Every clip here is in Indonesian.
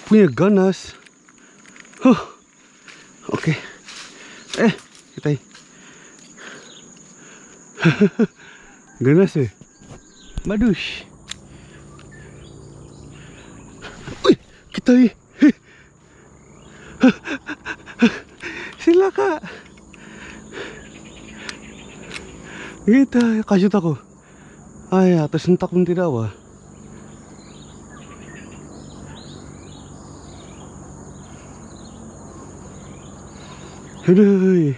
punya ganas. Oke. Kita ganas ya. Badush. Wih, kita sila kak. Kita kasih aku. Ay, atas sentak pun tidak apa. Aduh.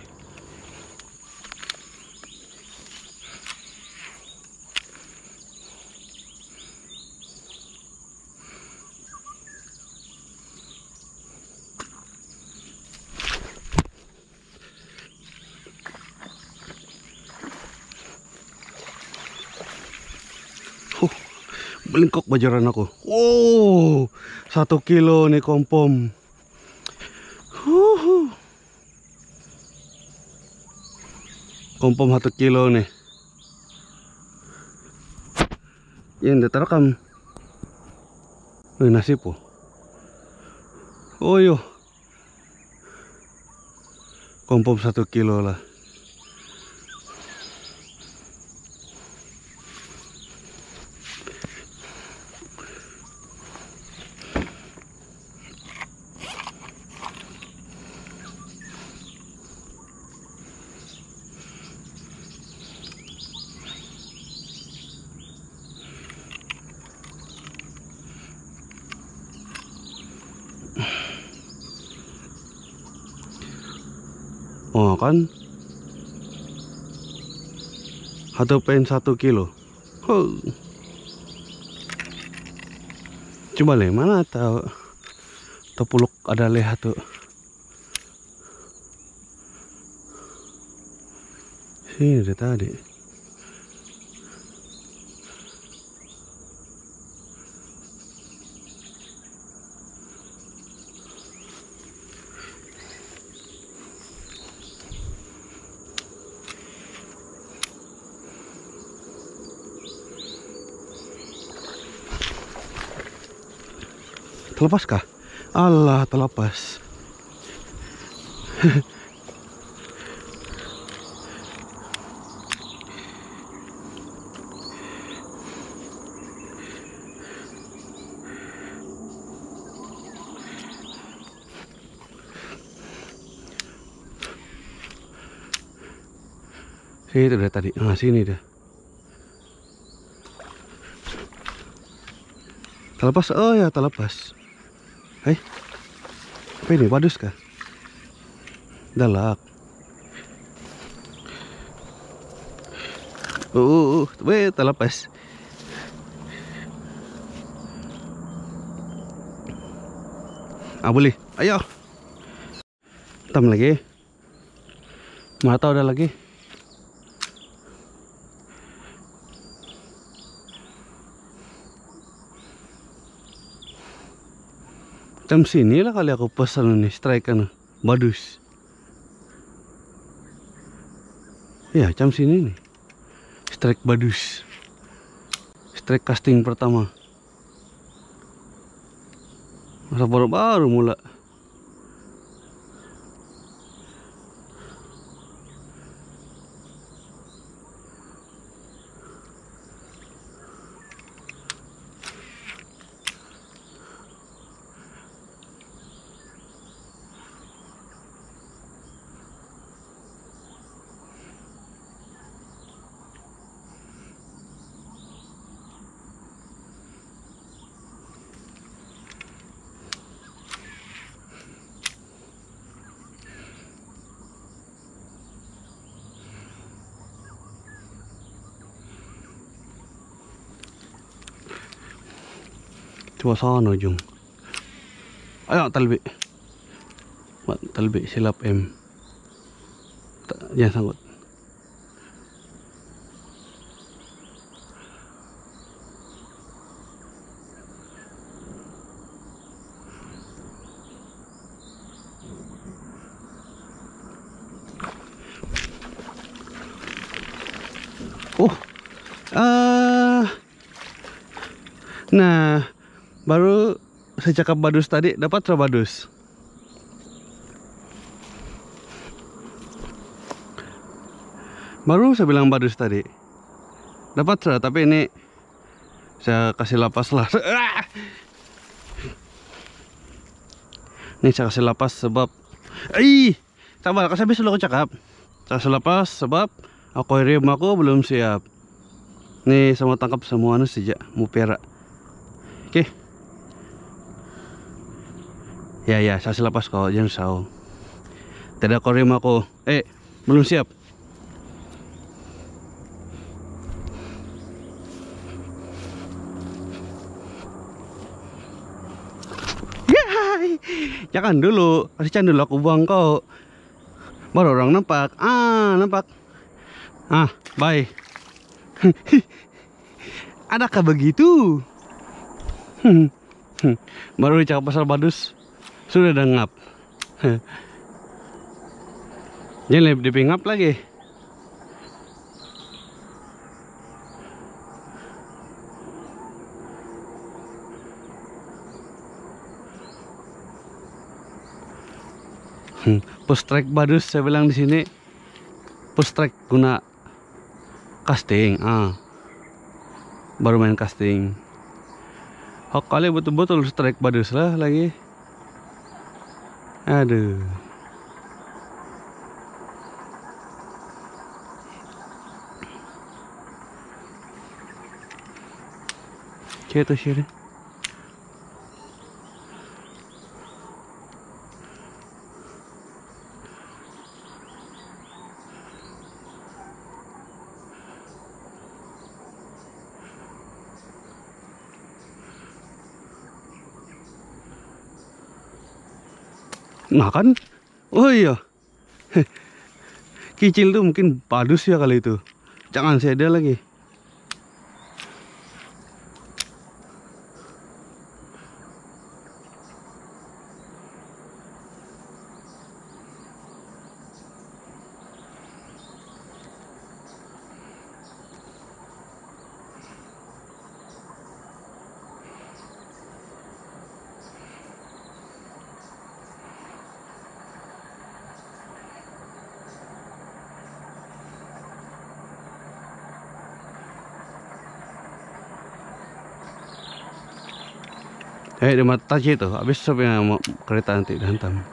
Belingkok bajaran aku. Wow, 1 kilo nih kompom. Kompom 1 kilo nih. Yang diterekam. Nasi po. Oh yo. Kompom 1 kilo lah. Oh kan, 1,1 kilo. Coba leh mana tahu tepuluk ada lehat tuh. Sini dari tadi. Terlepas kah? Allah, terlepas. Sini itu dari tadi. Nah, sini dia. Terlepas. Oh ya, terlepas. Hai. Apa ini? Wadus kah? Dalak. Weh, terlepas. Boleh. Ayo. Tam lagi. Mata udah lagi. Jam sini lah kali aku pesan nih strike kan, badus. Ya jam sini nih, strike badus, strike casting pertama. Masa baru-baru mula. Coba sana Jung. Ayo talbi. Talbi silap M. Jangan sangkut. Nah baru saya cakap badus tadi, dapat tra badus. Baru saya bilang badus tadi. Dapat tra, tapi ini saya kasih lapas lah. Ini saya kasih lapas sebab sabar, kasih habis dulu aku cakap. Saya kasih lapas sebab akuarium aku belum siap. Nih sama tangkap semua sejak mau perak. Oke. Ya saya kasih lapas kau, jangan risau. Tidak akuarium aku. Belum siap. Jangan dulu, kasih dulu aku buang kau. Baru orang nampak. Nampak. Bye. Adakah begitu? Baru dicakap pasal badus sudah ada ngap. Jangan lebih ngap lagi. Post track badus saya bilang di sini. Post track guna casting. Baru main casting. Kali betul-betul strike badus lah lagi. Aduh. Gitu sih. Nah kan, oh iya, kicil tuh mungkin badus ya kali itu. Jangan saya ada lagi. Di mata aja itu, habis sampai mau kereta nanti dihantam.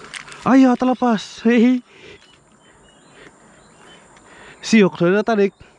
Ayo terlepas, hehe. Siok sudah tarik.